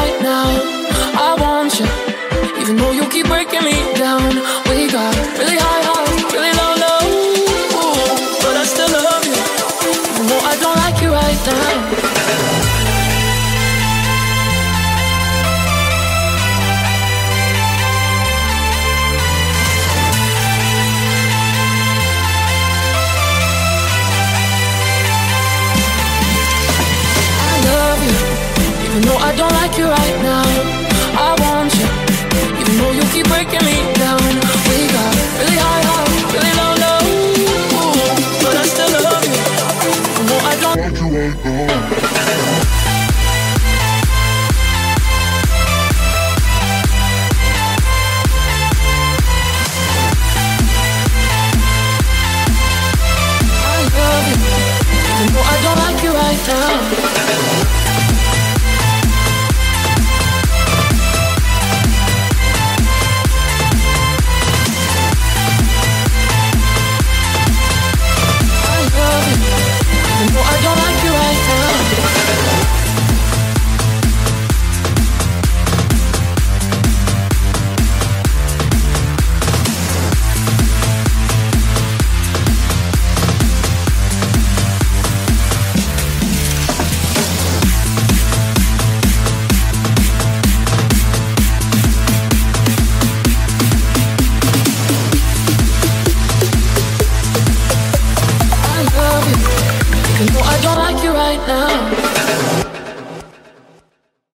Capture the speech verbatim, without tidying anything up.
right now. I want you, even though you keep breaking me down. We got really high highs, really low lows, but I still love you, even though I don't like you right now. Even though I don't like you right now, I want you, even though you keep breaking me down. We got really high highs, really low lows, but I still love you, even though I don't like you right now. I love you, even though I don't like you right now. Even though I don't like you right now.